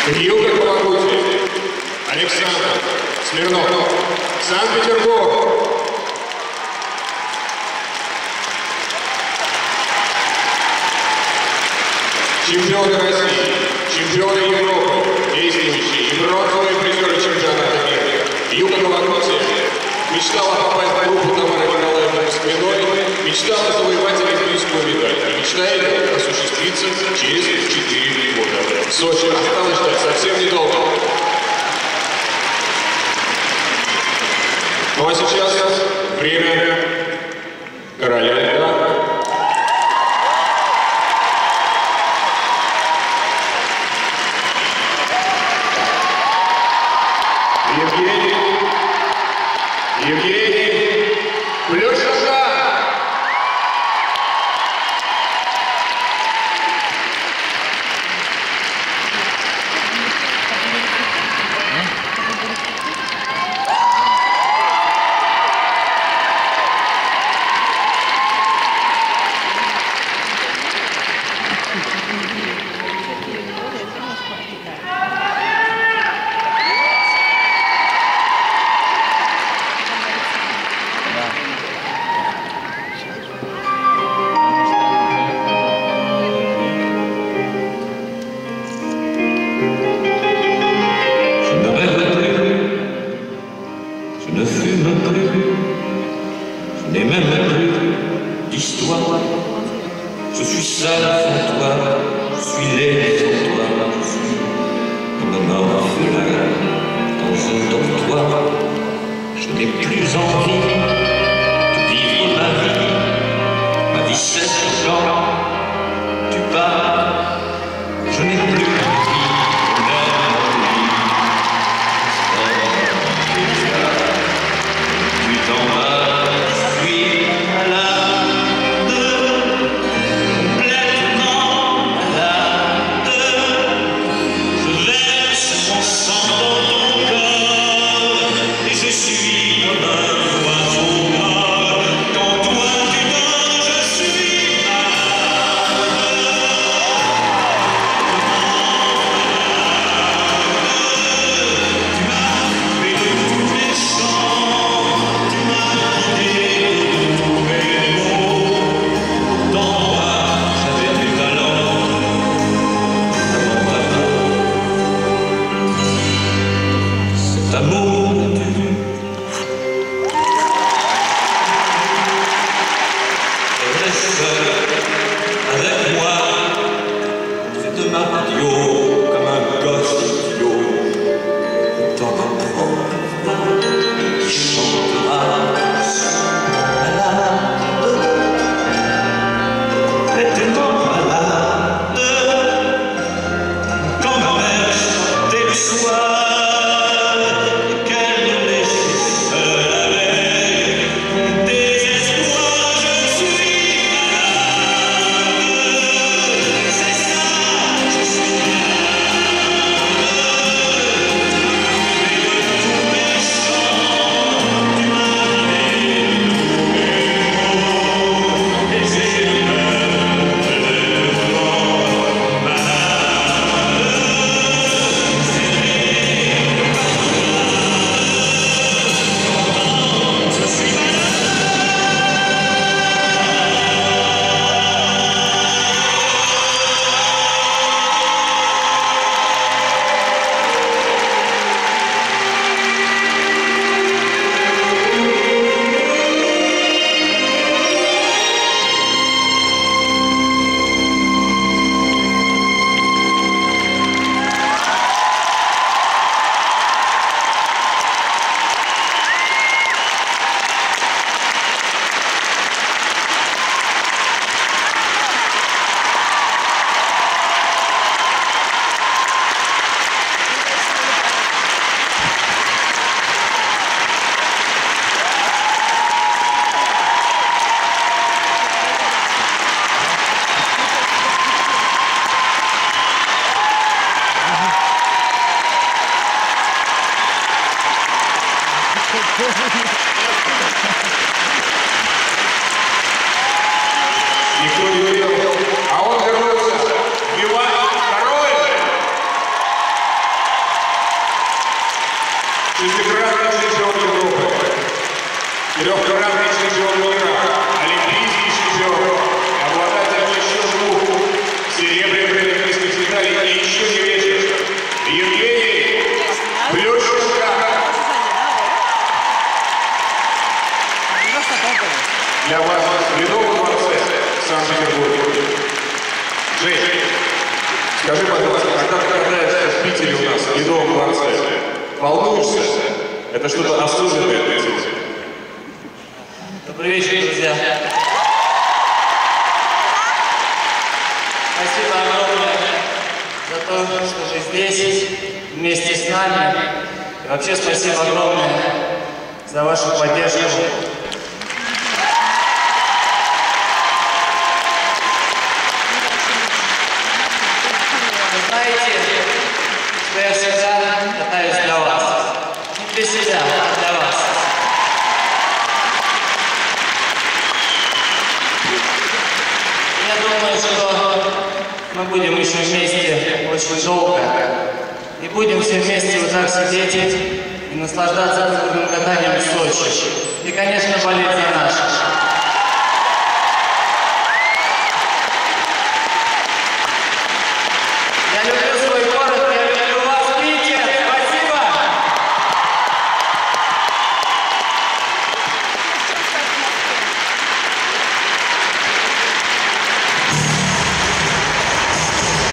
Юга Калабутия, Александр Смирнов, Санкт-Петербург. Чемпионы России, чемпионы Европы, действующие и бронзовые призеры чемпионата мира. Юга Калабутия мечтала попасть в группу Тамары Николаевны Спиной, мечтала завоевать олимпийскую медаль. И мечта эта осуществится через 4 года. Сочи осталось ждать совсем недолго. Ну а сейчас время короля льда. Евгений Плюшина. Je ne fume plus, je n'ai même plus d'histoire. Je suis seul sans toi, je suis laid sans toi, je suis comme un orphelin dans un dortoir. Je n'ai plus envie de vivre ma vie cesse quand tu pars. Je n'ai plus envie. Je suis comme un oiseau. мотивация? Волнуешься? Это что-то особенное для тебя. Добрый вечер, друзья. Спасибо огромное за то, что вы здесь вместе с нами. И вообще спасибо огромное за вашу поддержку. Вы знаете, что я всегда катаюсь для вас. Не для себя, а для вас. Я думаю, что мы будем еще вместе очень долго. И будем все вместе вот так сидеть и наслаждаться фигурным катанием в Сочи. И, конечно, болеть за наших.